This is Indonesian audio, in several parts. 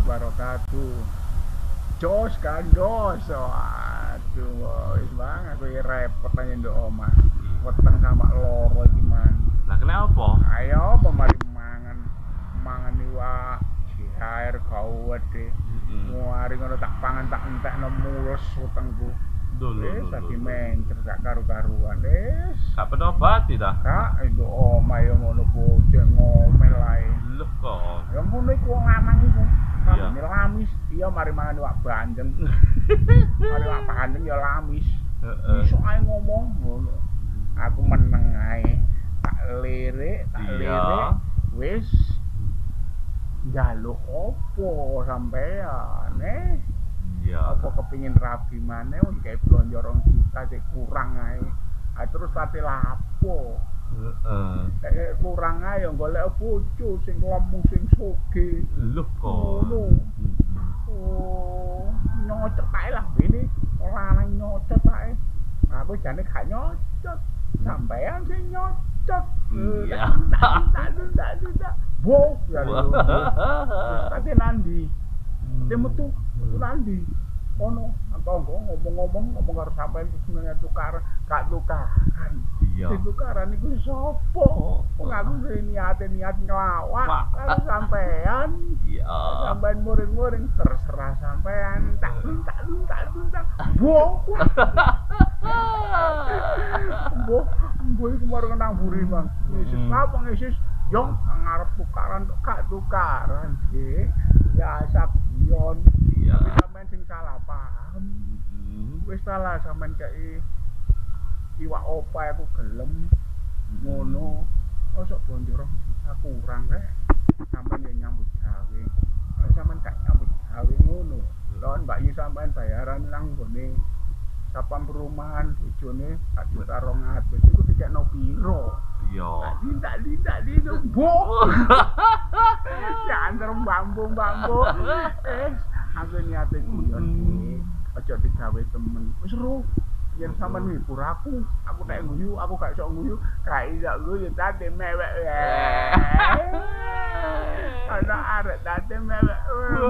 wabarakatuh. Jos kandos. Waduh, wis bang aku iki repot nang nduk omah. Weteng sama loro iki man. Lah kenapa? Ayo apa mari mangan iwak sihair kau deh. Mari ngono tak pangan tak entekno mulus wetengku. Wis dadi mencer gak karu-karuan. Wis. Gak penobati ta? Kak, nduk omah yo ngono bocah ngomel ae. Loh kok. Ya ngono iku wong lanang iku. Iya. Kami lamis, iya mari mangan iwak bandeng. Mari iwak bandeng ya lamis. Heeh. Iso ae ngomong ngono. Aku meneng ae. Tak lirik, wis njaluk opo sampean Iya. apa kepingin rabi maneh kayak blonjo 2 juta cek kurang ae. Terus pate lapo. Heeh. Kurang ae golek bojo sing lemu sing sugih. Loh kok. Ngono. Oh, nyocot ae lah bene. Lanang nyocot ae. Aku jane gak nyocot. Sampean sing nyocot. Iya. Tak. Wow, ya. Ate nandi. Ate metu nandi. Ono tangga ngomong karo sampean senenge tukar, gak tukaran. Iya. Tukaran iku sapa? Wong aku niat ngelawak karo sampean. Iya. Sampean muring-muring terserah sampean. Tak luntak. Wow. Mbok iku marang nang buri, Bang. Yesus, apa Yesus? Yo ngarep tukaran gak tukaran, Dik. Ya sabion. Iya. Sampean sing salah paham. Wis salah sampean kei iwak opa aku gelem ngono. Osok blonjo 2 juta kurang rek. Sampean yo nyambut gawe. Sampean gak nyambut gawe ngono. Lon Mbak Yu sampean bayaran nang gone sapam perumahan bojone 1 juta 200 iku dikekno piro? Iya. Lindak bo. Ya antar bambu. Aku niate guyon iki. Aja digawe temen. Wis ro. Yen sampean ngibur aku nek guyu, aku gak iso guyu, gak iso guyu tadi mewek. Ana arek tadi mewek.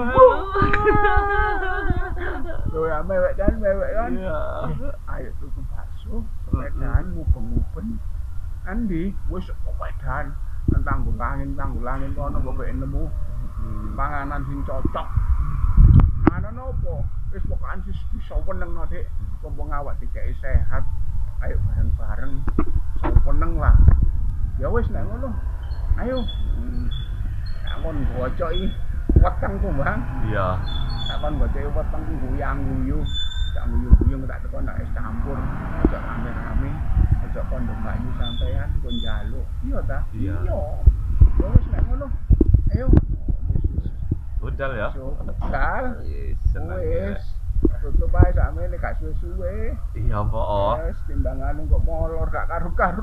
Lho ya mewek kan. Iya. Ayo tuku bakso, pedan mubeng-mubeng. Andi wis pedan tanggulangin kono pokoke nemu panganan sing cocok. Ana nopo? Wis pokokan bisa weneng Dik. Mumpung awak dikeki sehat. Ayo bareng-bareng weneng lah. Ya wis nek ngono. Ayo. Amun bocoki wetengku, Bang. Iya. Amun bocoki wetengku guyang-guyu. Tak guyu-guyu tak teko nek es campur. Aja rame-rame. Aja kondo banyu sampean kon njaluk. Iya ta? Iya. Ya wis nek ngono. Ayo. Udah ya. Udah. Seneng. Wis. Tutup ae sakmene gak suwe-suwe. Iya, Po. Wis timbangane kok molor gak karu-karu.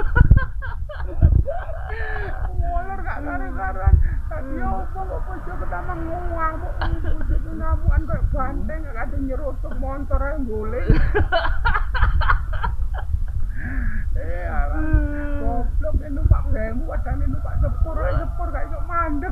Molor gak karu-karuan. Tadi opo kok bojo ketamang ngamuk. Bojo ngamukan kok banteng gak kate nyerutuk motor ae golek. Alah. Goblok numpak bemu padane numpak sepur gak iso mandeg.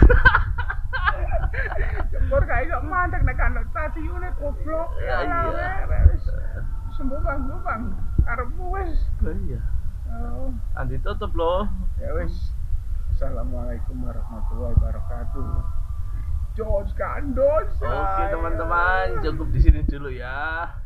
Sepur gak iso mandeg nek kan stasiune goblok. Iya. Wis sembuh Bang. Karepmu wis. Iya. Oh, Andi tutup loh. ya wis. Assalamualaikum warahmatullahi wabarakatuh. Jos kandos. Oke teman-teman, cukup di sini dulu ya.